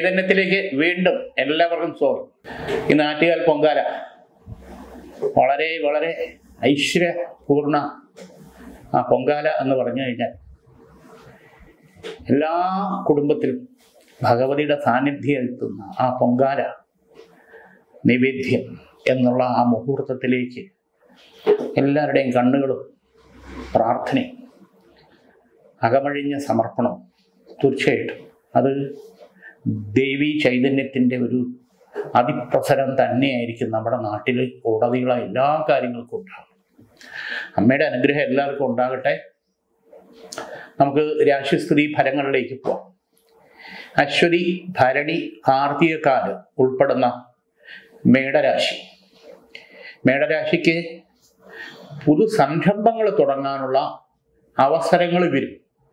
ചൈതന്യത്തിലേക്ക് വീണ്ടും എല്ലാവർക്കും സ്വാഗതം. ഇന്ന് ആറ്റുകാൽ പൊങ്കാല വളരെ വളരെ ഐശ്വര്യപൂർണ ആ പൊങ്കാല എന്ന് പറഞ്ഞു കഴിഞ്ഞാൽ എല്ലാ കുടുംബത്തിലും ഭഗവതിയുടെ സാന്നിധ്യം എത്തുന്ന ആ പൊങ്കാല നിവേദ്യം എന്നുള്ള ആ മുഹൂർത്തത്തിലേക്ക് എല്ലാവരുടെയും കണ്ണുകളും പ്രാർത്ഥനയും അകമഴിഞ്ഞ സമർപ്പണം തീർച്ചയായിട്ടും അത് ദേവീ ചൈതന്യത്തിൻ്റെ ഒരു അതിപ്രസരം തന്നെയായിരിക്കും നമ്മുടെ നാട്ടിൽ ഉടനീള എല്ലാ കാര്യങ്ങൾക്കും ഉണ്ടാകും. അമ്മയുടെ അനുഗ്രഹം എല്ലാവർക്കും ഉണ്ടാകട്ടെ. നമുക്ക് രാശിസ്ഥിതി ഫലങ്ങളിലേക്ക് പോവാം. അശ്വതി, ഭരണി, കാർത്തികക്കാല് ഉൾപ്പെടുന്ന മേടരാശി. മേടരാശിക്ക് പുതു സംരംഭങ്ങൾ തുടങ്ങാനുള്ള അവസരങ്ങൾ വരും.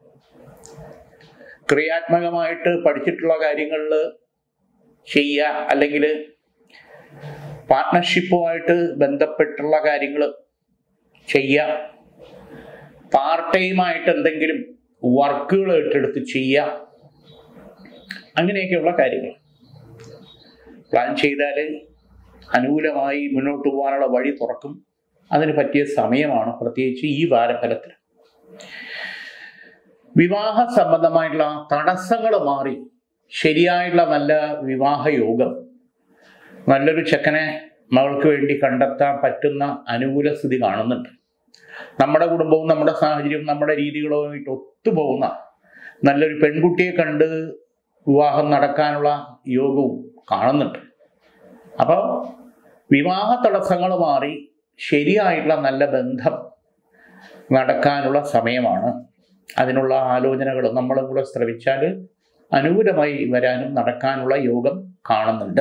ക്രിയാത്മകമായിട്ട് പഠിച്ചിട്ടുള്ള കാര്യങ്ങളിൽ ചെയ്യുക, അല്ലെങ്കിൽ പാർട്ട്ണർഷിപ്പുമായിട്ട് ബന്ധപ്പെട്ടുള്ള കാര്യങ്ങൾ ചെയ്യുക, പാർട്ട് ടൈമായിട്ട് എന്തെങ്കിലും വർക്കുകൾ ഏറ്റെടുത്ത് ചെയ്യുക, അങ്ങനെയൊക്കെയുള്ള കാര്യങ്ങൾ പ്ലാൻ ചെയ്താൽ അനുകൂലമായി മുന്നോട്ട് പോകാനുള്ള വഴി തുറക്കും. അതിന് പറ്റിയ സമയമാണ്, പ്രത്യേകിച്ച് ഈ വാരഫലത്തിൽ. വിവാഹ സംബന്ധമായിട്ടുള്ള തടസ്സങ്ങൾ മാറി ശരിയായിട്ടുള്ള നല്ല വിവാഹ യോഗം, നല്ലൊരു ചെക്കനെ മകൾക്ക് വേണ്ടി കണ്ടെത്താൻ പറ്റുന്ന അനുകൂല സ്ഥിതി കാണുന്നുണ്ട്. നമ്മുടെ കുടുംബവും നമ്മുടെ സാഹചര്യവും നമ്മുടെ രീതികളുമായിട്ട് ഒത്തുപോകുന്ന നല്ലൊരു പെൺകുട്ടിയെ കണ്ട് വിവാഹം നടക്കാനുള്ള യോഗവും കാണുന്നുണ്ട്. അപ്പോൾ വിവാഹ തടസ്സങ്ങൾ മാറി ശരിയായിട്ടുള്ള നല്ല ബന്ധം നടക്കാനുള്ള സമയമാണ്. അതിനുള്ള ആലോചനകൾ നമ്മളും കൂടെ ശ്രമിച്ചാൽ അനുകൂലമായി വരാനും നടക്കാനുള്ള യോഗം കാണുന്നുണ്ട്.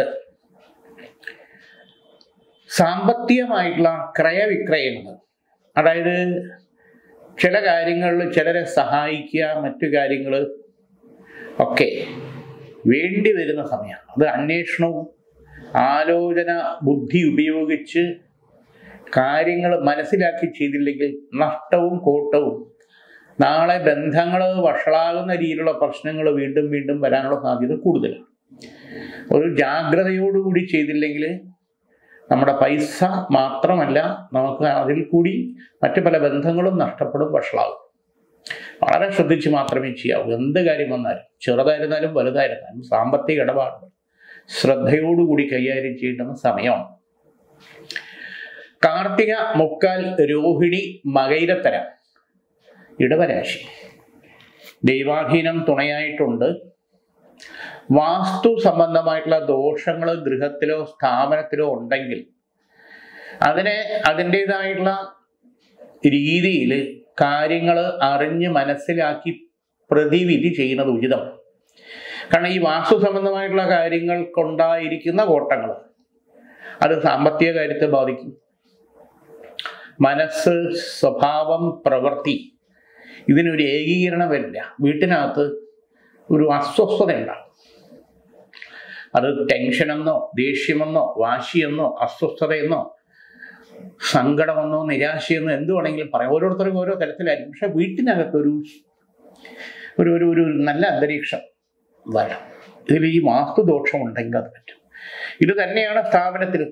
സാമ്പത്തികമായിട്ടുള്ള ക്രയവിക്രയങ്ങൾ, അതായത് ചില കാര്യങ്ങളിൽ ചിലരെ സഹായിക്കുക, മറ്റു കാര്യങ്ങൾ ഒക്കെ വേണ്ടി വരുന്ന സമയമാണ്. അത് അന്വേഷണവും ആലോചന ബുദ്ധി ഉപയോഗിച്ച് കാര്യങ്ങൾ മനസ്സിലാക്കി ചെയ്തില്ലെങ്കിൽ നഷ്ടവും കോട്ടവും, നാളെ ബന്ധങ്ങൾ വഷളാകുന്ന രീതിയിലുള്ള പ്രശ്നങ്ങൾ വീണ്ടും വീണ്ടും വരാനുള്ള സാധ്യത കൂടുതലാണ്. ഒരു ജാഗ്രതയോടുകൂടി ചെയ്തില്ലെങ്കിൽ നമ്മുടെ പൈസ മാത്രമല്ല, നമുക്ക് അതിൽ കൂടി മറ്റു പല ബന്ധങ്ങളും നഷ്ടപ്പെടും, വഷളാകും. വളരെ ശ്രദ്ധിച്ച് മാത്രമേ ചെയ്യാവൂ. എന്ത് കാര്യം വന്നാലും, ചെറുതായിരുന്നാലും വലുതായിരുന്നാലും, സാമ്പത്തിക ഇടപാടുകൾ ശ്രദ്ധയോടുകൂടി കൈകാര്യം ചെയ്യേണ്ടുന്ന സമയമാണ്. കാർത്തിക, മുക്കാൽ, രോഹിണി, മകയിരത്തര ഇടവരാശി. ദൈവാധീനം തുണയായിട്ടുണ്ട്. വാസ്തു സംബന്ധമായിട്ടുള്ള ദോഷങ്ങൾ ഗൃഹത്തിലോ സ്ഥാപനത്തിലോ ഉണ്ടെങ്കിൽ അതിനെ അതിൻ്റെതായിട്ടുള്ള രീതിയിൽ കാര്യങ്ങൾ അറിഞ്ഞ് മനസ്സിലാക്കി പ്രതിവിധി ചെയ്യുന്നത് ഉചിതമാണ്. കാരണം ഈ വാസ്തു സംബന്ധമായിട്ടുള്ള കാര്യങ്ങൾക്കുണ്ടായിരിക്കുന്ന കോട്ടങ്ങൾ അത് സാമ്പത്തിക കാര്യത്തെ ബാധിക്കും. മനസ്സ്, സ്വഭാവം, പ്രവൃത്തി ഇതിനൊരു ഏകീകരണം വരില്ല. വീട്ടിനകത്ത് ഒരു അസ്വസ്ഥത ഉണ്ടാകും. അത് ടെൻഷനെന്നോ ദേഷ്യമെന്നോ വാശിയെന്നോ അസ്വസ്ഥതയെന്നോ സങ്കടമെന്നോ നിരാശയെന്നോ എന്ത് വേണമെങ്കിലും പറയാം. ഓരോരുത്തർക്കും ഓരോ തരത്തിലായിരിക്കും. പക്ഷെ വീട്ടിനകത്തൊരു ഒരു ഒരു ഒരു നല്ല അന്തരീക്ഷം വരാം. ഇതിൽ ഈ വാസ്തുദോഷം ഉണ്ടെങ്കിൽ അത് പറ്റും. ഇത് തന്നെയാണ് സ്ഥാപനത്തിലും.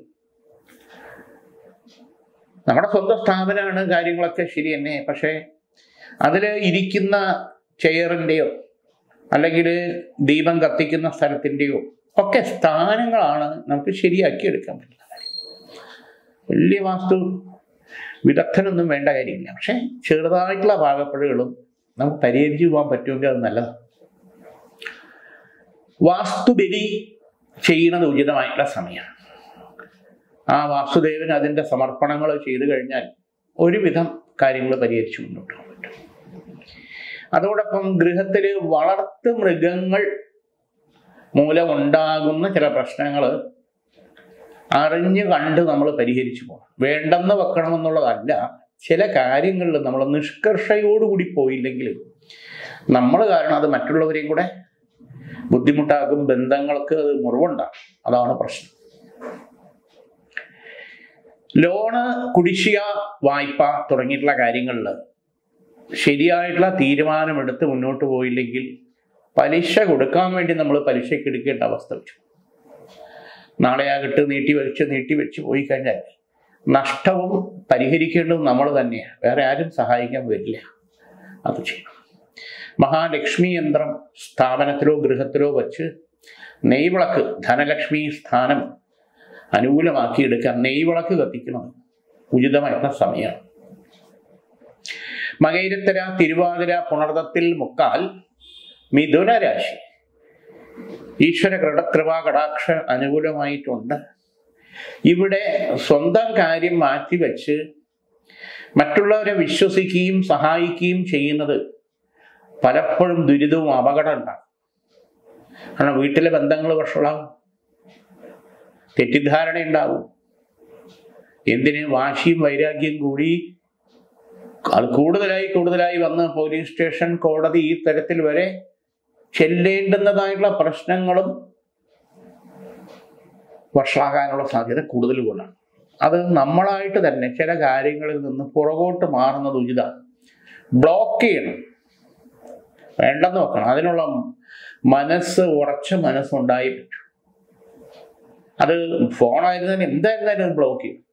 നമ്മുടെ സ്വന്തം സ്ഥാപനമാണ്, കാര്യങ്ങളൊക്കെ ശരി തന്നെ. പക്ഷേ അതിൽ ഇരിക്കുന്ന ചെയറിൻ്റെയോ അല്ലെങ്കിൽ ദീപം കത്തിക്കുന്ന സ്ഥലത്തിൻ്റെയോ ഒക്കെ സ്ഥാനങ്ങളാണ് നമുക്ക് ശരിയാക്കി എടുക്കാൻ പറ്റുന്നത്. വലിയ വാസ്തു വിദഗ്ധനൊന്നും വേണ്ട കാര്യമില്ല. പക്ഷെ ചെറുതായിട്ടുള്ള പാകപ്പിഴകളും നമുക്ക് പരിഹരിച്ചു പോകാൻ പറ്റുമെങ്കിൽ അത് നല്ലതാണ്. വാസ്തുബലി ചെയ്യുന്നത് ഉചിതമായിട്ടുള്ള സമയമാണ്. ആ വാസുദേവന് അതിൻ്റെ സമർപ്പണങ്ങൾ ചെയ്തു കഴിഞ്ഞാൽ ഒരുവിധം കാര്യങ്ങൾ പരിഹരിച്ചു മുന്നോട്ട് പോകാൻ പറ്റും. അതോടൊപ്പം ഗൃഹത്തിൽ വളർത്തു മൃഗങ്ങൾ മൂലമുണ്ടാകുന്ന ചില പ്രശ്നങ്ങൾ അറിഞ്ഞു കണ്ട് നമ്മൾ പരിഹരിച്ചു പോകണം. വേണ്ടെന്ന് വെക്കണമെന്നുള്ളതല്ല, ചില കാര്യങ്ങളിൽ നമ്മൾ നിഷ്കർഷയോടുകൂടി പോയില്ലെങ്കിൽ നമ്മൾ കാരണം അത് മറ്റുള്ളവരെയും കൂടെ ബുദ്ധിമുട്ടാക്കും, ബന്ധങ്ങൾക്ക് അത് മുറിവുണ്ടാകും. അതാണ് പ്രശ്നം. ലോണ്, കുടിശ്ശിക, വായ്പ തുടങ്ങിയിട്ടുള്ള കാര്യങ്ങളിൽ ശരിയായിട്ടുള്ള തീരുമാനമെടുത്ത് മുന്നോട്ട് പോയില്ലെങ്കിൽ പലിശ കൊടുക്കാൻ വേണ്ടി നമ്മൾ പലിശയ്ക്ക് എടുക്കേണ്ട അവസ്ഥ വെച്ചു. നാളെ ആകട്ട് നീട്ടി വെച്ച് പോയി കഴിഞ്ഞാൽ നഷ്ടവും പരിഹരിക്കേണ്ടത് നമ്മൾ തന്നെയാണ്, വേറെ ആരും സഹായിക്കാൻ വരില്ല. അത് ചെയ്യണം. മഹാലക്ഷ്മി യന്ത്രം സ്ഥാപനത്തിലോ ഗൃഹത്തിലോ വച്ച് നെയ്വിളക്ക്, ധനലക്ഷ്മി സ്ഥാനം അനുകൂലമാക്കിയെടുക്കാൻ നെയ്വിളക്ക് കത്തിക്കുന്നത് ഉചിതമായിട്ടുള്ള സമയമാണ്. മകയിരത്തര, തിരുവാതിര, പുണർദത്തിൽ, മുക്കാൽ, മിഥുന രാശി ഈശ്വര കൃപാ കടാക്ഷ അനുകൂലമായിട്ടുണ്ട്. ഇവിടെ സ്വന്തം കാര്യം മാറ്റിവെച്ച് മറ്റുള്ളവരെ വിശ്വസിക്കുകയും സഹായിക്കുകയും ചെയ്യുന്നത് പലപ്പോഴും ദുരിതവും അപകടം ഉണ്ടാകും. കാരണം വീട്ടിലെ ബന്ധങ്ങൾ വഷളാവും, തെറ്റിദ്ധാരണ ഉണ്ടാവും. എന്തിന് വാശിയും വൈരാഗ്യം കൂടി അത് കൂടുതലായി വന്ന് പോലീസ് സ്റ്റേഷൻ, കോടതി ഈ തരത്തിൽ വരെ ചെല്ലേണ്ടുന്നതായിട്ടുള്ള പ്രശ്നങ്ങളും വഷളാകാനുള്ള സാധ്യത കൂടുതൽ കൊണ്ടാണ്. അത് നമ്മളായിട്ട് തന്നെ ചില കാര്യങ്ങളിൽ നിന്ന് പുറകോട്ട് മാറുന്നത് ഉചിതമാണ്. ബ്ലോക്ക് ചെയ്യണം, വേണ്ടെന്ന് വെക്കണം. അതിനുള്ള ഉറച്ച മനസ്സുണ്ടായി പറ്റും. അത് ഫോണായിരുന്നാലും എന്തായിരുന്നാലും അത് ബ്ലോക്ക് ചെയ്യും.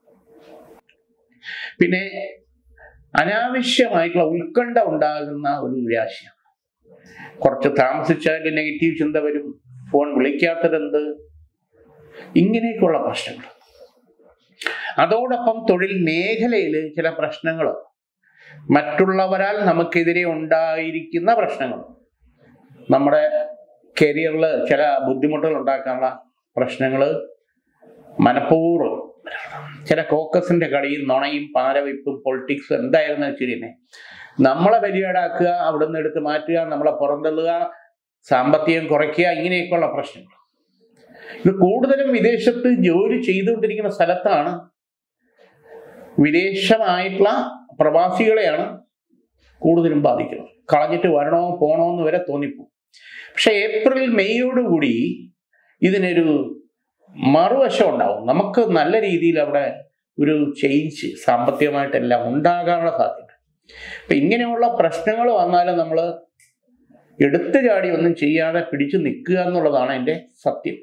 പിന്നെ അനാവശ്യമായിട്ടുള്ള ഉത്കണ്ഠ ഉണ്ടാകുന്ന ഒരു രാശിയാണ്. കുറച്ച് താമസിച്ചാൽ നെഗറ്റീവ് ചിന്ത വരും, ഫോൺ വിളിക്കാത്തതെന്ത്, ഇങ്ങനെയൊക്കെയുള്ള പ്രശ്നങ്ങൾ. അതോടൊപ്പം തൊഴിൽ മേഖലയിൽ ചില പ്രശ്നങ്ങൾ, മറ്റുള്ളവരാൽ നമുക്കെതിരെ ഉണ്ടായിരിക്കുന്ന പ്രശ്നങ്ങൾ, നമ്മുടെ കരിയറിൽ ചില ബുദ്ധിമുട്ടുകൾ ഉണ്ടാക്കാനുള്ള പ്രശ്നങ്ങൾ മനഃപൂർവ്വം, ചില കോക്കസിന്റെ കളിയും നുണയും പാരവയ്പ്പും പൊളിറ്റിക്സും എന്തായിരുന്നു ശരി തന്നെ നമ്മളെ ബലിയാടാക്കുക, അവിടെ നിന്ന് എടുത്ത് മാറ്റുക, നമ്മളെ പുറന്തള്ളുക, സാമ്പത്തികം കുറയ്ക്കുക, ഇങ്ങനെയൊക്കെയുള്ള പ്രശ്നങ്ങൾ. ഇത് കൂടുതലും വിദേശത്ത് ജോലി ചെയ്തുകൊണ്ടിരിക്കുന്ന സ്ഥലത്താണ്, വിദേശമായിട്ടുള്ള പ്രവാസികളെയാണ് കൂടുതലും ബാധിക്കുന്നത്. കളഞ്ഞിട്ട് വരണോ പോണോ എന്ന് വരെ തോന്നിപ്പോ. പക്ഷെ ഏപ്രിൽ മെയ്യോടുകൂടി ഇതിനൊരു മറുവശം ഉണ്ടാവും. നമുക്ക് നല്ല രീതിയിൽ അവിടെ ഒരു ചേഞ്ച് സാമ്പത്തികമായിട്ടെല്ലാം ഉണ്ടാകാനുള്ള സാധ്യത. അപ്പൊ ഇങ്ങനെയുള്ള പ്രശ്നങ്ങൾ വന്നാലും നമ്മൾ എടുത്തു ചാടി ഒന്നും ചെയ്യാതെ പിടിച്ചു നിൽക്കുക എന്നുള്ളതാണ് എൻ്റെ സത്യം.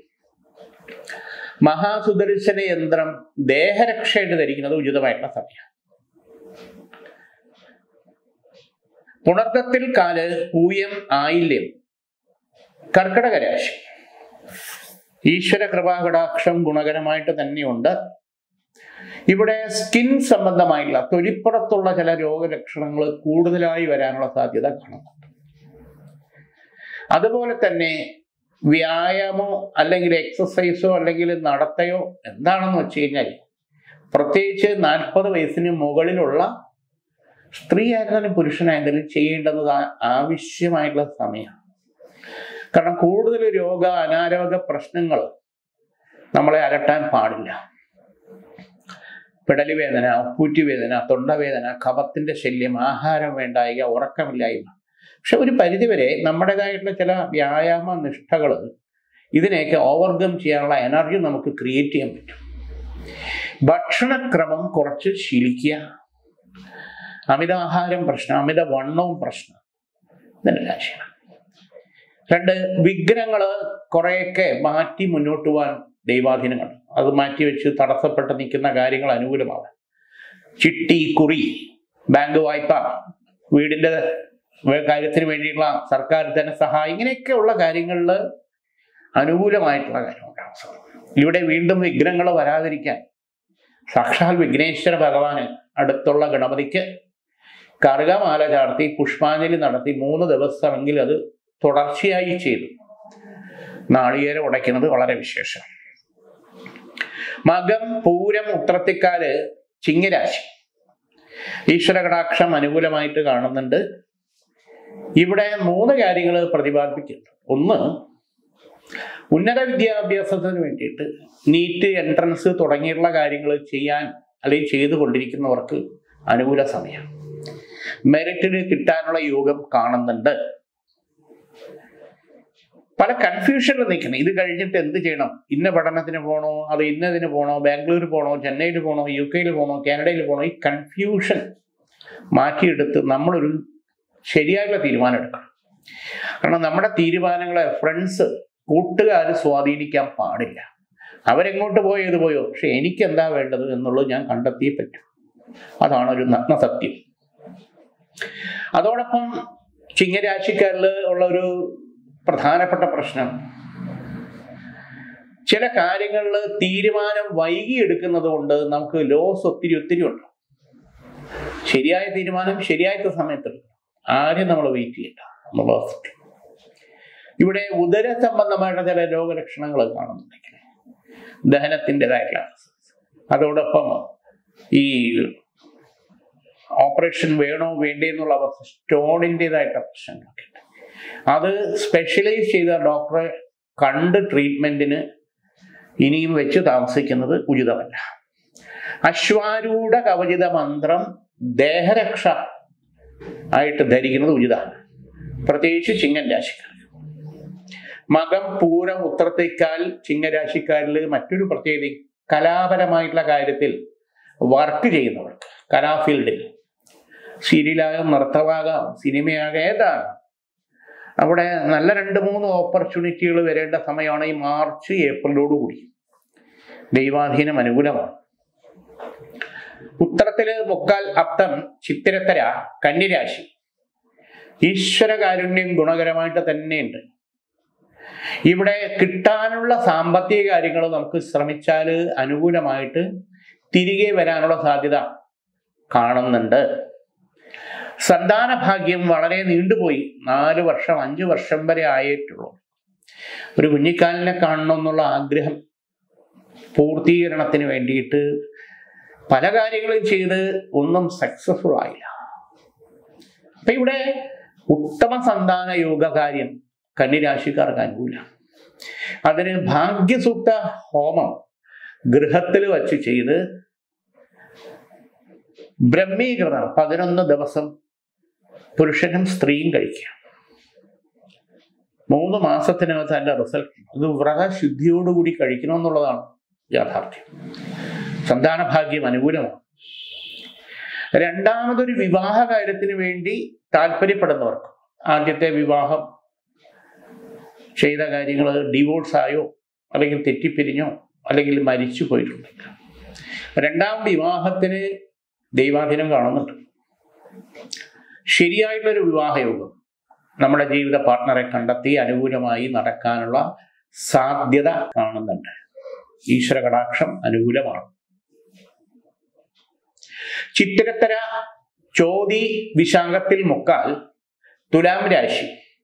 മഹാസുദർശന യന്ത്രം ദേഹരക്ഷയായിട്ട് ധരിക്കുന്നത് ഉചിതമായിട്ടുള്ള സമയം. പുണർദത്തിൽ കാല്, പൂയം, ആയില്യം, കർക്കിടക രാശി ഈശ്വര കൃപാകടാക്ഷം ഗുണകരമായിട്ട് തന്നെയുണ്ട്. ഇവിടെ സ്കിൻ സംബന്ധമായിട്ടുള്ള തൊലിപ്പുറത്തുള്ള ചില രോഗലക്ഷണങ്ങൾ കൂടുതലായി വരാനുള്ള സാധ്യത കാണുന്നുണ്ട്. അതുപോലെ തന്നെ വ്യായാമോ അല്ലെങ്കിൽ എക്സസൈസോ അല്ലെങ്കിൽ നടത്തയോ എന്താണെന്ന് വെച്ച് കഴിഞ്ഞാൽ, പ്രത്യേകിച്ച് 40 വയസ്സിന് മുകളിലുള്ള സ്ത്രീ ആയിരുന്നാലും പുരുഷനായിരുന്നാലും ചെയ്യേണ്ടത് ആവശ്യമായിട്ടുള്ള സമയമാണ്. കാരണം കൂടുതൽ അനാരോഗ്യ പ്രശ്നങ്ങൾ നമ്മളെ അലട്ടാൻ പാടില്ല. പിടലി വേദന, ഉപ്പൂറ്റുവേദന, തൊണ്ടവേദന, കഫത്തിന്റെ ശല്യം, ആഹാരം വേണ്ടായിക, ഉറക്കമില്ലായ്മ. പക്ഷെ ഒരു പരിധിവരെ നമ്മുടേതായിട്ടുള്ള ചില വ്യായാമ നിഷ്ഠകൾ ഇതിനെയൊക്കെ ഓവർകം ചെയ്യാനുള്ള എനർജി നമുക്ക് ക്രിയേറ്റ് ചെയ്യാൻ പറ്റും. ഭക്ഷണക്രമം കുറച്ച് ശീലിക്കുക. അമിതാഹാരം പ്രശ്നം, അമിത വണ്ണവും പ്രശ്നം, ഇതിൻ്റെ രാശിയാണ്. 2, വിഘ്നങ്ങൾ കുറേയൊക്കെ മാറ്റി മുന്നോട്ട് പോകാൻ ദൈവാധീനങ്ങൾ, അത് മാറ്റിവെച്ച് തടസ്സപ്പെട്ട് നിൽക്കുന്ന കാര്യങ്ങൾ അനുകൂലമാവാം. ചിട്ടി, കുറി, ബാങ്ക് വായ്പ, വീടിൻ്റെ കാര്യത്തിന് വേണ്ടിയിട്ടുള്ള സർക്കാർ ധനസഹായം, ഇങ്ങനെയൊക്കെയുള്ള കാര്യങ്ങളിൽ അനുകൂലമായിട്ടുള്ള കാര്യമുണ്ടാകും. ഇവിടെ വീണ്ടും വിഘ്നങ്ങൾ വരാതിരിക്കാൻ സാക്ഷാൽ വിഘ്നേശ്വര ഭഗവാന് അടുത്തുള്ള ഗണപതിക്ക് കറുകമാല ചാർത്തി പുഷ്പാഞ്ജലി നടത്തി 3 ദിവസമെങ്കിൽ അത് തുടർച്ചയായി ചെയ്തു നാളികേരം ഉടയ്ക്കുന്നത് വളരെ വിശേഷം. മകം, പൂരം, ഉത്രത്തിക്കാല്, ചിങ്ങരാശി ഈശ്വര കടാക്ഷം അനുകൂലമായിട്ട് കാണുന്നുണ്ട്. ഇവിടെ 3 കാര്യങ്ങൾ പ്രതിപാദിക്കുന്നുണ്ട്. ഒന്ന്, ഉന്നത വിദ്യാഭ്യാസത്തിന് വേണ്ടിയിട്ട് നീറ്റ്, എൻട്രൻസ് തുടങ്ങിയിട്ടുള്ള കാര്യങ്ങൾ ചെയ്യാൻ അല്ലെങ്കിൽ ചെയ്തുകൊണ്ടിരിക്കുന്നവർക്ക് അനുകൂല സമയം. മെറിറ്റിന് കിട്ടാനുള്ള യോഗം കാണുന്നുണ്ട്. പല കൺഫ്യൂഷനിൽ നിൽക്കണം. ഇത് കഴിഞ്ഞിട്ട് എന്ത് ചെയ്യണം, ഇന്ന പഠനത്തിന് പോകണോ, അത് ഇന്നതിന് പോകണോ, ബാംഗ്ലൂർ പോകണോ, ചെന്നൈയിൽ പോകണോ, UK പോകണോ, കാനഡയിൽ പോകണോ, ഈ കൺഫ്യൂഷൻ മാറ്റിയെടുത്ത് നമ്മളൊരു ശരിയായുള്ള തീരുമാനം എടുക്കണം. കാരണം നമ്മുടെ തീരുമാനങ്ങളെ ഫ്രണ്ട്സ്, കൂട്ടുകാർ സ്വാധീനിക്കാൻ പാടില്ല. അവരെങ്ങോട്ട് പോയോ ഇത് പോയോ, പക്ഷെ എനിക്ക് എന്താ വേണ്ടത് എന്നുള്ളത് ഞാൻ കണ്ടെത്തിയേ പറ്റൂ. അതാണ് ഒരു നഗ്ന സത്യം. അതോടൊപ്പം ചിങ്ങരാശിക്കാരിൽ ഉള്ള ഒരു പ്രധാനപ്പെട്ട പ്രശ്നം, ചില കാര്യങ്ങളിൽ തീരുമാനം വൈകിയെടുക്കുന്നത് കൊണ്ട് നമുക്ക് ലോസ് ഒത്തിരി ഉണ്ട്. ശരിയായ തീരുമാനം ശരിയായ സമയത്ത് എടുക്കണം. ആരും നമ്മൾ വെയിറ്റ് ചെയ്യണ്ട എന്നുള്ള സത്യം. ഇവിടെ ഉദര സംബന്ധമായിട്ട് ചില രോഗലക്ഷണങ്ങൾ കാണുന്നുണ്ടെങ്കിൽ ദഹനത്തിൻ്റെതായിട്ടുള്ള, അതോടൊപ്പം ഈ ഓപ്പറേഷൻ വേണോ വേണ്ടേ എന്നുള്ള അവസ്ഥ, സ്റ്റോണിൻ്റെതായിട്ടുള്ള പ്രശ്നങ്ങളൊക്കെ ഉണ്ട്. അത് സ്പെഷ്യലൈസ് ചെയ്ത ഡോക്ടറെ കണ്ട് ട്രീറ്റ്മെന്റിന് ഇനിയും വെച്ച് താമസിക്കുന്നത് ഉചിതമല്ല. അശ്വാരൂഢ കവചിത മന്ത്രം ദേഹരക്ഷ ആയിട്ട് ധരിക്കുന്നത് ഉചിതമാണ്, പ്രത്യേകിച്ച് ചിങ്ങൻ രാശിക്കാർ. മകം, പൂരം, ഉത്രത്തേക്കാൾ ചിങ്ങരാശിക്കാരിൽ മറ്റൊരു പ്രത്യേകത, കലാപരമായിട്ടുള്ള കാര്യത്തിൽ വർക്ക് ചെയ്യുന്നവർക്ക്, കലാഫീൽഡിൽ സീരിയലാകാം, നൃത്തമാകാം, സിനിമയാകാം, ഏതാണ്, അവിടെ നല്ല 2-3 ഓപ്പർച്യൂണിറ്റികൾ വരേണ്ട സമയമാണ് ഈ മാർച്ച് ഏപ്രിലോടുകൂടി. ദൈവാധീനം അനുകൂലമാണ്. ഉത്തരത്തില് മുക്കാൽ അത്തം, ചിത്തിരത്തര, കന്നിരാശി ഈശ്വരകാരുണ്യം ഗുണകരമായിട്ട് തന്നെയുണ്ട്. ഇവിടെ കിട്ടാനുള്ള സാമ്പത്തിക കാര്യങ്ങൾ നമുക്ക് ശ്രമിച്ചാൽ അനുകൂലമായിട്ട് തിരികെ വരാനുള്ള സാധ്യത കാണുന്നുണ്ട്. സന്താന ഭാഗ്യം വളരെ നീണ്ടുപോയി, 4 വർഷം 5 വർഷം വരെ ആയിട്ടുള്ളൂ. ഒരു കുഞ്ഞിക്കാലിനെ കാണണമെന്നുള്ള ആഗ്രഹം പൂർത്തീകരണത്തിന് വേണ്ടിയിട്ട് പല കാര്യങ്ങളും ചെയ്ത് ഒന്നും സക്സസ്ഫുൾ ആയില്ല. അപ്പൊ ഇവിടെ ഉത്തമ സന്താന യോഗകാര്യം കന്നിരാശിക്കാർക്ക് അനുകൂലം. അതിന് ഭാഗ്യസൂക്ത ഹോമം ഗൃഹത്തിൽ വച്ച് ചെയ്ത് ബ്രഹ്മീകരണം 11 ദിവസം പുരുഷനും സ്ത്രീയും കഴിക്കുക. 3 മാസത്തിനകത്ത് അതിന്റെ റിസൾട്ട്. ഇത് വ്രതശുദ്ധിയോടുകൂടി കഴിക്കണമെന്നുള്ളതാണ് യാഥാർത്ഥ്യം. സന്താന ഭാഗ്യം അനുകൂലമാണ്. രണ്ടാമതൊരു വിവാഹ കാര്യത്തിന് വേണ്ടി താല്പര്യപ്പെടുന്നവർക്ക്, ആദ്യത്തെ വിവാഹം ചെയ്ത കാര്യങ്ങൾ ഡിവോഴ്സ് ആയോ, അല്ലെങ്കിൽ തെറ്റിപ്പിരിഞ്ഞോ, അല്ലെങ്കിൽ മരിച്ചു പോയിട്ടുണ്ടെങ്കിൽ രണ്ടാം വിവാഹത്തിന് ദൈവാധീനം കാണുന്നുണ്ട്. ശരിയായിട്ടുള്ളൊരു വിവാഹയോഗം നമ്മുടെ ജീവിത പാർട്ട്ണറെ കണ്ടെത്തി അനുകൂലമായി നടക്കാനുള്ള സാധ്യത കാണുന്നുണ്ട്. ഈശ്വര കടാക്ഷം അനുകൂലമാണ്. ചിത്തിരത്തര, ചോതി, വിശാഖത്തിൽ മുക്കാൽ, തുലാം രാശി.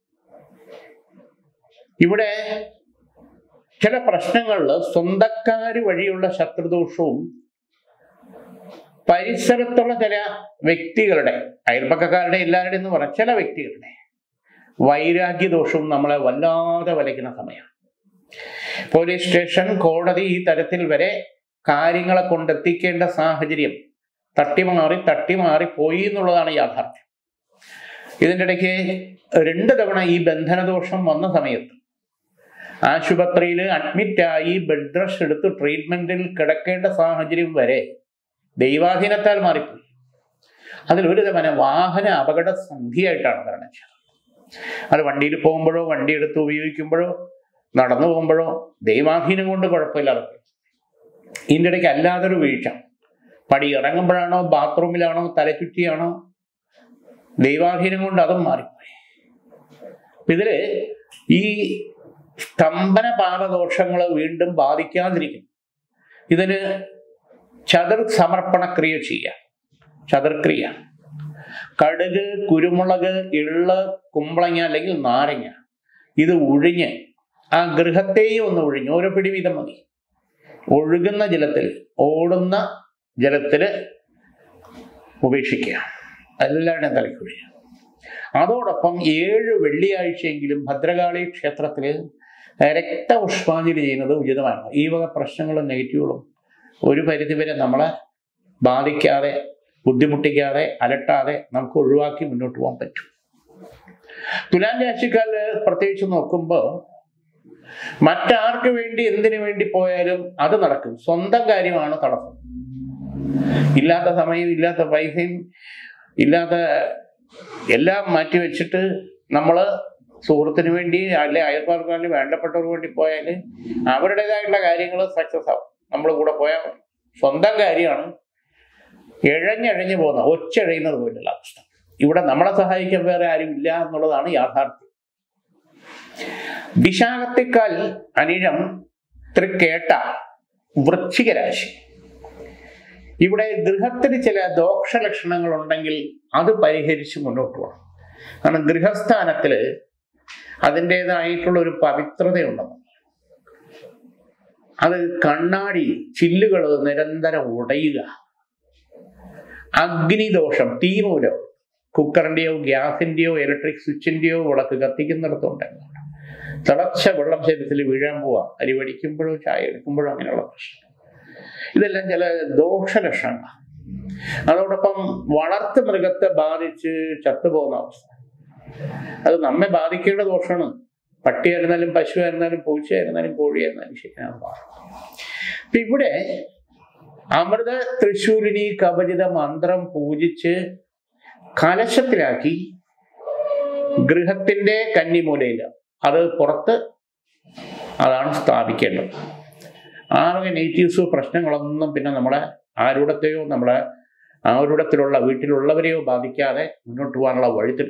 ഇവിടെ ചില പ്രശ്നങ്ങളിൽ സ്വന്തക്കാര് വഴിയുള്ള ശത്രുദോഷവും പരിസരത്തുള്ള ചില വ്യക്തികളുടെ, അയൽപക്കക്കാരുടെ എല്ലാവരുടെയും എന്ന് പറഞ്ഞ ചില വ്യക്തികളുടെ വൈരാഗ്യദോഷവും നമ്മളെ വല്ലാതെ വലയ്ക്കുന്ന സമയമാണ്. പോലീസ് സ്റ്റേഷൻ, കോടതി, ഈ തരത്തിൽ വരെ കാര്യങ്ങളെ കൊണ്ടെത്തിക്കേണ്ട സാഹചര്യം തട്ടിമാറി പോയി എന്നുള്ളതാണ് യാഥാർത്ഥ്യം. ഇതിൻ്റെ ഇടയ്ക്ക് 2 തവണ ഈ ബന്ധനദോഷം വന്ന സമയത്ത് ആശുപത്രിയിൽ അഡ്മിറ്റായി ബെഡ് റെസ്റ്റ് എടുത്ത് ട്രീറ്റ്മെന്റിൽ കിടക്കേണ്ട സാഹചര്യം വരെ ദൈവാധീനത്താൽ മാറിപ്പോയി. അതിലൊരു തവണ വാഹന അപകട സന്ധിയായിട്ടാണ് മരണം ചെയ്തത്. അത് വണ്ടിയിൽ പോകുമ്പോഴോ, വണ്ടി എടുത്ത് ഉപയോഗിക്കുമ്പോഴോ, നടന്നു പോകുമ്പോഴോ ദൈവാധീനം കൊണ്ട് കുഴപ്പമില്ലാതെ പോയി. ഇതിൻ്റെ ഇടയ്ക്ക് അല്ലാതൊരു വീഴ്ച, പടി ഇറങ്ങുമ്പോഴാണോ, ബാത്റൂമിലാണോ, തലചുറ്റിയാണോ, ദൈവാധീനം കൊണ്ട് അതും മാറിപ്പോയി. ഇതില് ഈ സ്തംഭന പാപദോഷങ്ങൾ വീണ്ടും ബാധിക്കാതിരിക്കും. ഇതിന് ചതുർ സമർപ്പണക്രിയ ചെയ്യാം. ചതുർക്രിയ, കടുക്, കുരുമുളക്, എള്ള്, കുമ്പളങ്ങ അല്ലെങ്കിൽ നാരങ്ങ ഇത് ഒഴിഞ്ഞ് ആ ഗൃഹത്തെയും ഒന്ന് ഒഴിഞ്ഞ്, ഓരോ പിടി വീതം മതി, ഒഴുകുന്ന ജലത്തിൽ, ഓടുന്ന ജലത്തില് ഉപേക്ഷിക്കുക. എല്ലാവരുടെയും തലയ്ക്കൊഴിഞ്ഞ്. അതോടൊപ്പം 7 വെള്ളിയാഴ്ചയെങ്കിലും ഭദ്രകാളി ക്ഷേത്രത്തിൽ രക്തപുഷ്പാഞ്ജലി ചെയ്യുന്നത് ഉചിതമാണ്. ഈ വക പ്രശ്നങ്ങളും നെഗറ്റീവുകളും ഒരു പരിധിവരെ നമ്മളെ ബാധിക്കാതെ, ബുദ്ധിമുട്ടിക്കാതെ, അലട്ടാതെ നമുക്ക് ഒഴിവാക്കി മുന്നോട്ട് പോകാൻ പറ്റും. തുലാം രാശിക്കാര് പ്രത്യേകിച്ച് നോക്കുമ്പോൾ മറ്റാർക്ക് വേണ്ടി, എന്തിനു വേണ്ടി പോയാലും അത് നടക്കും. സ്വന്തം കാര്യമാണ് തടസ്സം. ഇല്ലാത്ത സമയം, ഇല്ലാത്ത പൈസയും, ഇല്ലാത്ത എല്ലാം മാറ്റി വെച്ചിട്ട് നമ്മൾ സുഹൃത്തിന് വേണ്ടി അല്ലെ അയൽക്കാർക്ക് വേണ്ടി വേണ്ടപ്പെട്ടവർക്ക് വേണ്ടി പോയാൽ അവരുടേതായിട്ടുള്ള കാര്യങ്ങൾ സക്സസ് ആവും. നമ്മൾ കൂടെ പോയാൽ സ്വന്തം കാര്യമാണ് ഇഴഞ്ഞിഴഞ്ഞു പോകുന്ന ഒച്ചഴയുന്നത് പോലുള്ള അവസ്ഥ. ഇവിടെ നമ്മളെ സഹായിക്കാൻ വേറെ ആരും ഇല്ല എന്നുള്ളതാണ് യാഥാർത്ഥ്യം. വിശാഖത്തിക്കാൽ അനിഴം തൃക്കേട്ട വൃശ്ചിക രാശി. ഇവിടെ ഗൃഹത്തിന് ചില ദോഷലക്ഷണങ്ങൾ ഉണ്ടെങ്കിൽ അത് പരിഹരിച്ച് മുന്നോട്ട് പോകണം. കാരണം ഗൃഹസ്ഥാനത്തില് അതിൻ്റെതായിട്ടുള്ള ഒരു പവിത്രതയുണ്ടെന്ന്. അത് കണ്ണാടി ചില്ലുകൾ നിരന്തരം ഉടയുക, അഗ്നിദോഷം, തീമൂലം, കുക്കറിന്റെയോ ഗ്യാസിന്റെയോ ഇലക്ട്രിക് സ്വിച്ചിന്റെയോ വിളക്ക് കത്തിക്കുന്നിടത്തുണ്ടെങ്കിൽ തിളച്ച വെള്ളം ശരീരത്തിൽ വീഴാൻ പോവാ, അരി വടിക്കുമ്പോഴോ ചായ എടുക്കുമ്പോഴോ അങ്ങനെയുള്ള പ്രശ്നം. ഇതെല്ലാം ചില ദോഷലക്ഷണങ്ങളാണ്. അതോടൊപ്പം വളർത്തു മൃഗത്തെ ബാധിച്ച് ചത്തുപോകുന്ന അവസ്ഥ, അത് നമ്മെ ബാധിക്കേണ്ട ദോഷമാണ്. പട്ടിയായിരുന്നാലും പശുവായിരുന്നാലും പൂച്ചയായിരുന്നാലും കോഴിയായിരുന്നാലും ശരിയാണ്. അപ്പൊ ഇവിടെ അമൃത തൃശൂലിനി കവചിത മന്ത്രം പൂജിച്ച് കലശത്തിലാക്കി ഗൃഹത്തിന്റെ കന്നിമൂലയില അത് പുറത്ത് അതാണ് സ്ഥാപിക്കേണ്ടത്. ആകെ നെഗറ്റീവ്സ് പ്രശ്നങ്ങളൊന്നും പിന്നെ നമ്മളെ ആരൂഢത്തെയോ നമ്മളെ ആരൂഢത്തിലുള്ള വീട്ടിലുള്ളവരെയോ ബാധിക്കാതെ മുന്നോട്ട് പോകാനുള്ള വഴിത്തിൽ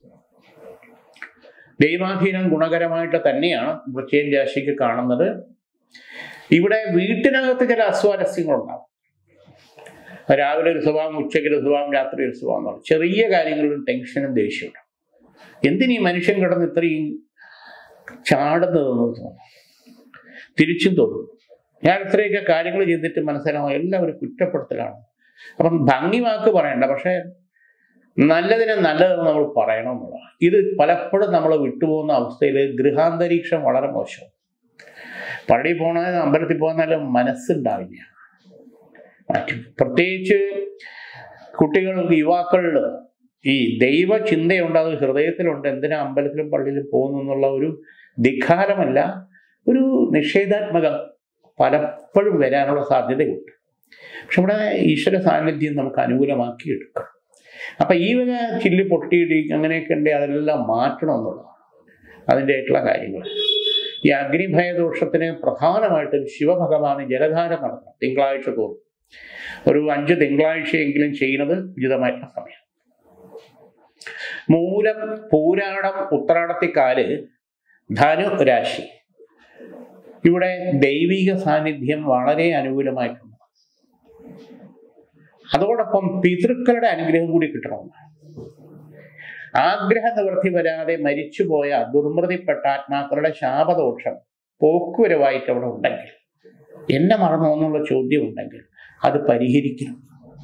ദൈവാധീനം ഗുണകരമായിട്ട് തന്നെയാണ് വൃശ്ചിക രാശിക്ക് കാണുന്നത്. ഇവിടെ വീട്ടിനകത്ത് ചില അസ്വാരസ്യങ്ങളുണ്ടാകും. രാവിലെ ഒരു സ്വഭാവം, ഉച്ചയ്ക്ക് ഒരു സ്വഭാവം, രാത്രി ഒരു സ്വഭാവം എന്ന് പറയും. ചെറിയ കാര്യങ്ങളിലും ടെൻഷനും ദേഷ്യമുണ്ട്. എന്തിനീ മനുഷ്യൻ കിടന്ന് ഇത്രയും ചാടുന്നതെന്ന് തോന്നും, തിരിച്ചും തോന്നും. ഞാൻ ഇത്രയൊക്കെ കാര്യങ്ങൾ ചെയ്തിട്ട് മനസ്സിലാവും എല്ലാവരും കുറ്റപ്പെടുത്തലാണ്. അപ്പം ഭംഗി വാക്ക് പറയണ്ട, പക്ഷെ നല്ലതിനെ നല്ലതെന്ന് നമ്മൾ പറയണമെന്നുള്ളതാണ്. ഇത് പലപ്പോഴും നമ്മൾ വിട്ടുപോകുന്ന അവസ്ഥയിൽ ഗൃഹാന്തരീക്ഷം വളരെ മോശം. പള്ളിയിൽ പോകണമെന്ന് അമ്പലത്തിൽ പോകുന്നാലും മനസ്സുണ്ടാവില്ല. പ്രത്യേകിച്ച് കുട്ടികൾക്ക്, യുവാക്കളിൽ ഈ ദൈവ ചിന്തയുണ്ട്, അത് ഹൃദയത്തിലുണ്ട്. എന്തിനാ അമ്പലത്തിലും പള്ളിയിലും പോകുന്നു എന്നുള്ള ഒരു ധിക്കാരമല്ല, ഒരു നിഷേധാത്മകം പലപ്പോഴും വരാനുള്ള സാധ്യതയുണ്ട്. പക്ഷെ ഇവിടെ ഈശ്വര സാന്നിധ്യം നമുക്ക് അനുകൂലമാക്കി എടുക്കണം. അപ്പൊ ഈ വക ചില്ല് പൊട്ടിയിടിക്കും അങ്ങനെയൊക്കെ ഉണ്ടെങ്കിൽ അതെല്ലാം മാറ്റണം എന്നുള്ളതാണ് അതിൻ്റെ ആയിട്ടുള്ള കാര്യങ്ങൾ. ഈ അഗ്നിഭയദോഷത്തിന് പ്രധാനമായിട്ടും ശിവഭഗവാന് ജലധാര നടത്തണം തിങ്കളാഴ്ച തോറും. ഒരു 5 തിങ്കളാഴ്ചയെങ്കിലും ചെയ്യുന്നത് ഉചിതമായിട്ടുള്ള സമയം. മൂലം, പൂരാടം, ഉത്രാടത്തിക്കാല് ധനു രാശി. ഇവിടെ ദൈവിക സാന്നിധ്യം വളരെ അനുകൂലമായിട്ടുണ്ട്. അതോടൊപ്പം പിതൃക്കളുടെ അനുഗ്രഹം കൂടി കിട്ടണമെന്ന്. ആഗ്രഹ നിവൃത്തി വരാതെ മരിച്ചുപോയ ദുർമൃതിപ്പെട്ട ആത്മാക്കളുടെ ശാപദോഷം പോക്കുവരവായിട്ട് അവിടെ ഉണ്ടെങ്കിൽ, എന്നെ മറന്നോ എന്നുള്ള ചോദ്യം ഉണ്ടെങ്കിൽ അത് പരിഹരിക്കണം.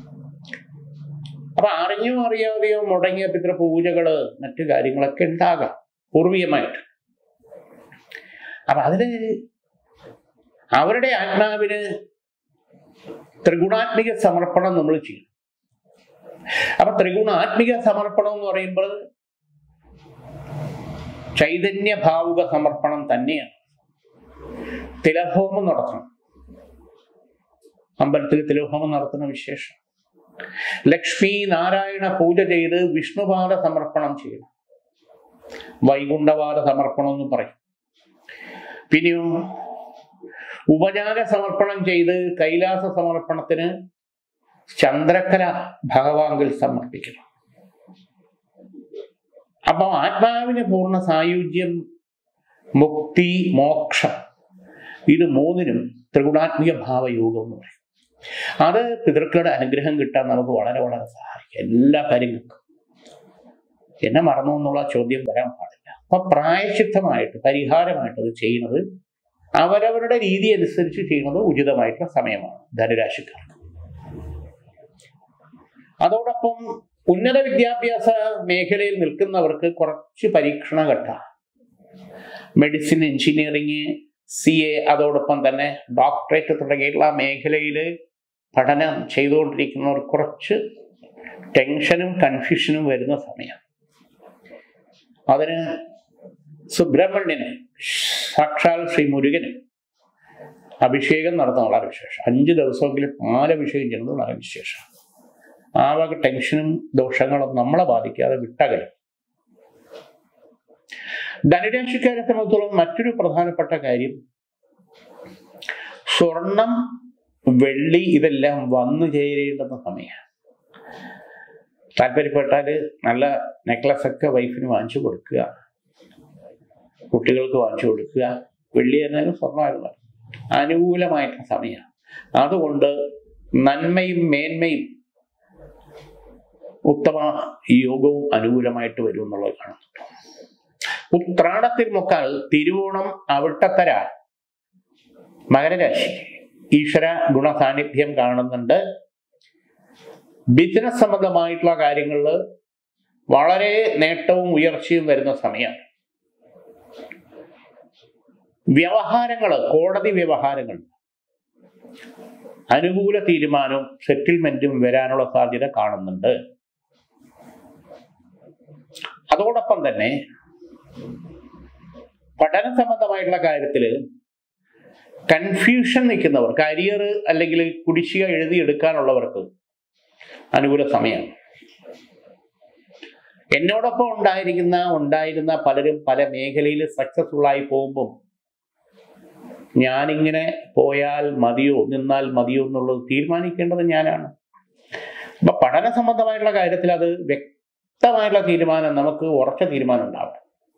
അപ്പൊ അറിഞ്ഞോ അറിയാതെയോ മുടങ്ങിയ പിതൃപൂജകള് മറ്റു കാര്യങ്ങളൊക്കെ ഉണ്ടാകാം പൂർവീയമായിട്ട്. അപ്പൊ അതിന് അവരുടെ ആത്മാവിന് ത്രിഗുണാത്മിക സമർപ്പണം നമ്മൾ ചെയ്യും. അപ്പൊ ത്രിഗുണാത്മിക സമർപ്പണം എന്ന് പറയുമ്പോൾ ചൈതന്യ ഭാവുക സമർപ്പണം തന്നെയാണ്. തിലഹോമം നടത്തണം, അമ്പലത്തിൽ തിലഹോമം നടത്തുന്ന വിശേഷം. ലക്ഷ്മി നാരായണ പൂജ ചെയ്ത് വിഷ്ണുപാദ സമർപ്പണം ചെയ്യണം, വൈകുണ്ഠപാദ സമർപ്പണം എന്ന് പറയും. പിന്നെയോ ഉപചാര സമർപ്പണം ചെയ്ത് കൈലാസ സമർപ്പണത്തിന് ചന്ദ്രക്കല ഭഗവാങ്കിൽ സമർപ്പിക്കണം. അപ്പൊ ആത്മാവിന് പൂർണ്ണ സായുജ്യം, മുക്തി, മോക്ഷം, ഇത് മൂന്നിനും ത്രിഗുണാത്മിക ഭാവയോഗം എന്ന് പറയും. അത് പിതൃക്കളുടെ അനുഗ്രഹം കിട്ടാൻ നമുക്ക് വളരെ വളരെ സഹായിക്കും എല്ലാ കാര്യങ്ങൾക്കും. എന്നെ മറന്നു എന്നുള്ള ചോദ്യം വരാൻ പാടില്ല. അപ്പൊ പ്രായശ്ചിത്തമായിട്ട് പരിഹാരമായിട്ട് അത് ചെയ്യുന്നത് അവരവരുടെ രീതി അനുസരിച്ച് ചെയ്യുന്നത് ഉചിതമായിട്ടുള്ള സമയമാണ് ധനുരാശിക്കാർക്ക്. അതോടൊപ്പം ഉന്നത വിദ്യാഭ്യാസ മേഖലയിൽ നിൽക്കുന്നവർക്ക് കുറച്ച് പരീക്ഷണ ഘട്ട, മെഡിസിൻ, എഞ്ചിനീയറിങ്, CA, അതോടൊപ്പം തന്നെ ഡോക്ടറേറ്റ് തുടങ്ങിയിട്ടുള്ള മേഖലയിൽ പഠനം ചെയ്തുകൊണ്ടിരിക്കുന്നവർ കുറച്ച് ടെൻഷനും കൺഫ്യൂഷനും വരുന്ന സമയം. അതിന് സുബ്രഹ്മണ്യന്, സാക്ഷാൽ ശ്രീ മുരുകന് അഭിഷേകം നടത്തുന്ന വളരെ വിശേഷം. 5 ദിവസമെങ്കിലും പാലഭിഷേകം ചെയ്യുന്നത് വളരെ വിശേഷം. ആ വക ടെൻഷനും ദോഷങ്ങളും നമ്മളെ ബാധിക്കാതെ വിട്ടകലും. ധനുരാശിക്കാരെ സംബന്ധിച്ചോളം മറ്റൊരു പ്രധാനപ്പെട്ട കാര്യം, സ്വർണം, വെള്ളി ഇതെല്ലാം വന്നു ചേരേണ്ടുന്ന സമയമാണ്. താല്പര്യപ്പെട്ടാൽ നല്ല നെക്ലസ് ഒക്കെ വൈഫിന് വാങ്ങിച്ചു കൊടുക്കുക, കുട്ടികൾക്ക് വാങ്ങിച്ചു കൊടുക്കുക. വെള്ളി ആയിരുന്നാലും സ്വർണ്ണമായിരുന്നാലും അനുകൂലമായിട്ടുള്ള സമയമാണ്. അതുകൊണ്ട് നന്മയും മേന്മയും ഉത്തമ യോഗവും അനുകൂലമായിട്ട് വരും എന്നുള്ളത് കാണുന്നുണ്ട്. ഉത്രാടത്തിൽ മുക്കാൽ തിരുവോണം അവിട്ടത്തര മകരരാശി ഈശ്വര ഗുണസാന്നിധ്യം കാണുന്നുണ്ട്. ബിസിനസ് സംബന്ധമായിട്ടുള്ള കാര്യങ്ങളിൽ വളരെ നേട്ടവും ഉയർച്ചയും വരുന്ന സമയമാണ്. വ്യവഹാരങ്ങൾ, കോടതി വ്യവഹാരങ്ങൾ അനുകൂല തീരുമാനവും സെറ്റിൽമെന്റും വരാനുള്ള സാധ്യത കാണുന്നുണ്ട്. അതോടൊപ്പം തന്നെ പഠന സംബന്ധമായിട്ടുള്ള കാര്യത്തിൽ കൺഫ്യൂഷൻ നിൽക്കുന്നവർ, കരിയർ അല്ലെങ്കിൽ കുടിശ്ശിക എഴുതിയെടുക്കാനുള്ളവർക്ക് അനുകൂല സമയമാണ്. എന്നോടൊപ്പം ഉണ്ടായിരുന്ന പലരും പല മേഖലയിൽ സക്സസ്ഫുൾ ആയി പോകുമ്പം ഞാനിങ്ങനെ പോയാൽ മതിയോ നിന്നാൽ മതിയോ എന്നുള്ളത് തീരുമാനിക്കേണ്ടത് ഞാനാണ്. അപ്പൊ പഠന സംബന്ധമായിട്ടുള്ള കാര്യത്തിൽ അത് വ്യക്തമായിട്ടുള്ള തീരുമാനം, നമുക്ക് ഉറച്ച തീരുമാനം ഉണ്ടാവും.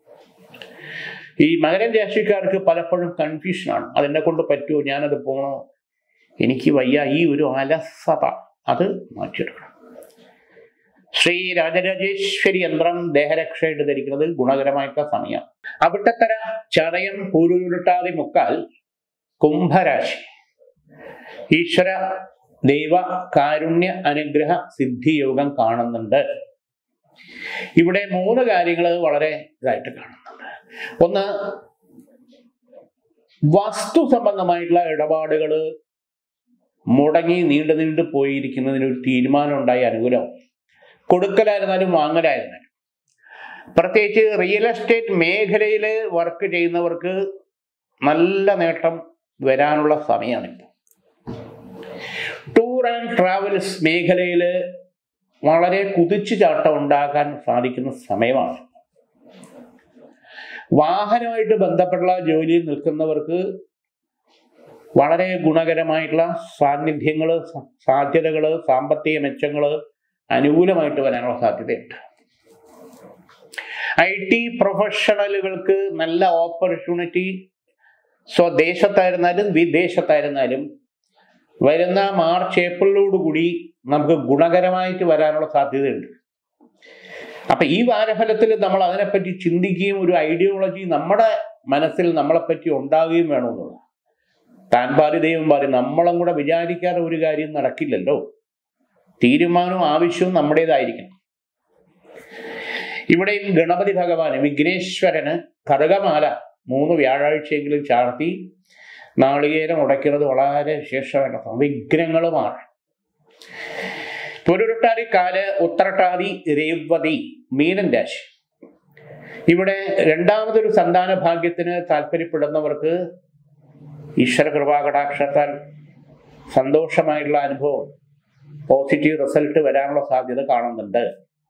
ഈ മകരം രാശിക്കാർക്ക് പലപ്പോഴും കൺഫ്യൂഷനാണ്. അതെന്നെ കൊണ്ട് പറ്റുമോ, ഞാനത് പോകണോ, എനിക്ക് വയ്യ, ഈ ഒരു അലസത അത് മാറ്റിയെടുക്കണം. ശ്രീ രാജരാജേശ്വരി യന്ത്രം ദേഹരക്ഷയായിട്ട് ധരിക്കുന്നത് ഗുണകരമായിട്ടുള്ള സമയം. അവിട്ടത്തര ചതയം പൂരുരുട്ടാതി മുക്കാൽ കുംഭരാശി ഈശ്വര ദൈവ കാരുണ്യ അനുഗ്രഹ സിദ്ധിയോഗം കാണുന്നുണ്ട്. ഇവിടെ 3 കാര്യങ്ങൾ വളരെ ഇതായിട്ട് കാണുന്നുണ്ട്. ഒന്ന്, വസ്തു സംബന്ധമായിട്ടുള്ള ഇടപാടുകൾ മുടങ്ങി നീണ്ടു പോയിരിക്കുന്നതിനൊരു തീരുമാനം ഉണ്ടായി അനുകൂലം. കൊടുക്കലായിരുന്നാലും വാങ്ങലായിരുന്നാലും, പ്രത്യേകിച്ച് റിയൽ എസ്റ്റേറ്റ് മേഖലയിൽ വർക്ക് ചെയ്യുന്നവർക്ക് നല്ല നേട്ടം വരാനുള്ള സമയമാണിപ്പോൾ. ടൂർ ആൻഡ് ട്രാവൽസ് മേഖലയിൽ വളരെ കുതിച്ചു ചാട്ടം ഉണ്ടാക്കാൻ സാധിക്കുന്ന സമയമാണ്. വാഹനമായിട്ട് ബന്ധപ്പെട്ടുള്ള ജോലിയിൽ നിൽക്കുന്നവർക്ക് വളരെ ഗുണകരമായിട്ടുള്ള സാന്നിധ്യങ്ങൾ, സാധ്യതകൾ, സാമ്പത്തിക മെച്ചങ്ങൾ അനുകൂലമായിട്ട് വരാനുള്ള സാധ്യതയുണ്ട്. IT പ്രൊഫഷണലുകൾക്ക് നല്ല ഓപ്പർച്യൂണിറ്റി സ്വദേശത്തായിരുന്നാലും വിദേശത്തായിരുന്നാലും വരുന്ന മാർച്ച് ഏപ്രിലോടുകൂടി നമുക്ക് ഗുണകരമായിട്ട് വരാനുള്ള സാധ്യതയുണ്ട്. അപ്പൊ ഈ വാരഫലത്തിൽ നമ്മൾ അതിനെപ്പറ്റി ചിന്തിക്കുകയും ഒരു ഐഡിയോളജി നമ്മുടെ മനസ്സിൽ നമ്മളെപ്പറ്റി ഉണ്ടാവുകയും വേണമെന്നുള്ളത്. താൻ പാതി ദൈവം പാതി, നമ്മളും കൂടെ വിചാരിക്കാതെ ഒരു കാര്യം നടക്കില്ലല്ലോ. തീരുമാനവും ആവശ്യവും നമ്മുടേതായിരിക്കണം. ഇവിടെയും ഗണപതി ഭഗവാന്, വിഘ്നേശ്വരന് കടകമാല 3 വ്യാഴാഴ്ചയെങ്കിലും ചാർത്തി നാളികേരം ഉടയ്ക്കുന്നത് വളരെ വിശേഷമായിട്ട് വിഘ്നങ്ങളുമാണ്. പൊരുരുട്ടാതി കാല് ഉത്രട്ടാതി രേവതി മീനൻ രാശി. ഇവിടെ രണ്ടാമതൊരു സന്താന ഭാഗ്യത്തിന് താല്പര്യപ്പെടുന്നവർക്ക് ഈശ്വര കൃപാകടാക്ഷത്താൽ സന്തോഷമായിട്ടുള്ള അനുഭവം, പോസിറ്റീവ് റിസൾട്ട് വരാനുള്ള സാധ്യത കാണുന്നുണ്ട്.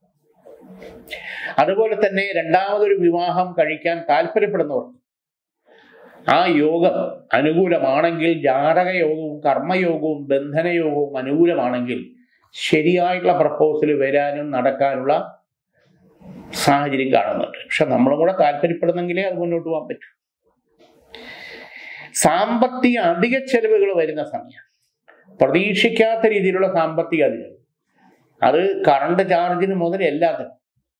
അതുപോലെ തന്നെ രണ്ടാമതൊരു വിവാഹം കഴിക്കാൻ താല്പര്യപ്പെടുന്നവർ ആ യോഗം അനുകൂലമാണെങ്കിൽ, ജാതകയോഗവും കർമ്മയോഗവും ബന്ധനയോഗവും അനുകൂലമാണെങ്കിൽ ശരിയായിട്ടുള്ള പ്രപ്പോസൽ വരാനും നടക്കാനുള്ള സാഹചര്യം കാണുന്നുണ്ട്. പക്ഷെ നമ്മളും കൂടെ താല്പര്യപ്പെടുന്നെങ്കിലേ അത് മുന്നോട്ട് പോകാൻ പറ്റൂ. സാമ്പത്തിക അധിക ചെലവുകൾ വരുന്ന സമയം, പ്രതീക്ഷിക്കാത്ത രീതിയിലുള്ള സാമ്പത്തിക അധികം, അത് കറണ്ട് ചാർജിന് മുതൽ എല്ലാത്തിനും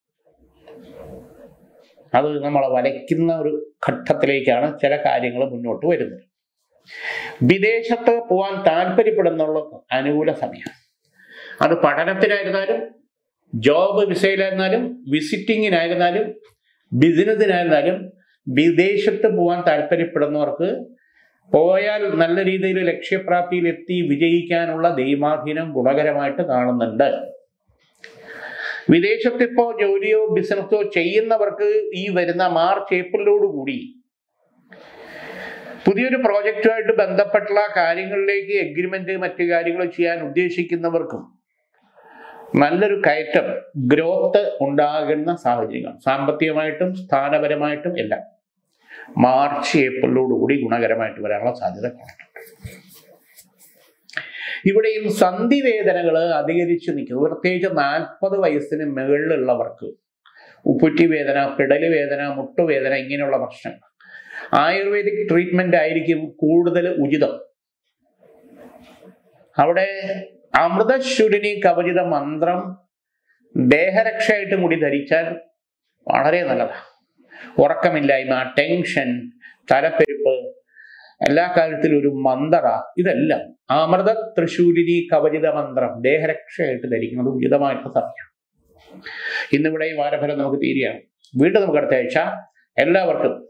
അത് നമ്മളെ വലയ്ക്കുന്ന ഒരു ഘട്ടത്തിലേക്കാണ് ചില കാര്യങ്ങൾ മുന്നോട്ട് വരുന്നത്. വിദേശത്ത് പോകാൻ താല്പര്യപ്പെടുന്നുള്ള അനുകൂല സമയം, അത് പഠനത്തിനായിരുന്നാലും ജോബ് വിസയിലായിരുന്നാലും വിസിറ്റിങ്ങിനായിരുന്നാലും ബിസിനസ്സിനായിരുന്നാലും വിദേശത്ത് പോകാൻ താല്പര്യപ്പെടുന്നവർക്ക് പോയാൽ നല്ല രീതിയിൽ ലക്ഷ്യപ്രാപ്തിയിലെത്തി വിജയിക്കാനുള്ള ദൈവാധീനം ഗുണകരമായിട്ട് കാണുന്നുണ്ട്. വിദേശത്തിപ്പോ ജോലിയോ ബിസിനസ്സോ ചെയ്യുന്നവർക്ക് ഈ വരുന്ന മാർച്ച് ഏപ്രിലോടുകൂടി പുതിയൊരു പ്രോജക്റ്റുമായിട്ട് ബന്ധപ്പെട്ടുള്ള കാര്യങ്ങളിലേക്ക് എഗ്രിമെന്റ് മറ്റു കാര്യങ്ങൾ ചെയ്യാൻ ഉദ്ദേശിക്കുന്നവർക്കും നല്ലൊരു കയറ്റം, ഗ്രോത്ത് ഉണ്ടാകുന്ന സാഹചര്യങ്ങൾ, സാമ്പത്തികമായിട്ടും സ്ഥാനപരമായിട്ടും എല്ലാം മാർച്ച് ഏപ്രിലോടുകൂടി ഗുണകരമായിട്ട് വരാനുള്ള സാധ്യത കാണുന്നുണ്ട്. ഇവിടെയും സന്ധിവേദനകൾ അധികരിച്ച് നിൽക്കുന്നു. പ്രത്യേകിച്ച് 40 വയസ്സിന് മുകളിലുള്ളവർക്ക് ഉപ്പുറ്റി വേദന, പിടല് വേദന, മുട്ടുവേദന, ഇങ്ങനെയുള്ള പ്രശ്നങ്ങൾ ആയുർവേദിക് ട്രീറ്റ്മെന്റ് ആയിരിക്കും കൂടുതൽ ഉചിതം. അവിടെ അമൃതശൂലിനി കവചിത മന്ത്രം ദേഹരക്ഷയായിട്ടും കൂടി ധരിച്ചാൽ വളരെ നല്ലതാണ്. ഉറക്കമില്ലായ്മ, ടെൻഷൻ, തലപ്പെരുപ്പ്, എല്ലാ കാര്യത്തിലും ഒരു മന്ദത, ഇതെല്ലാം അമൃത തൃശൂലിനി കവചിത മന്ത്രം ദേഹരക്ഷയായിട്ട് ധരിക്കുന്നത് ഉചിതമായിട്ടുള്ള സമയമാണ്. ഇന്നിവിടെ ഈ വാരഫലം നമുക്ക് തീരുകയാണ്. വീണ്ടും നമുക്ക് അടുത്ത ആഴ്ച. എല്ലാവർക്കും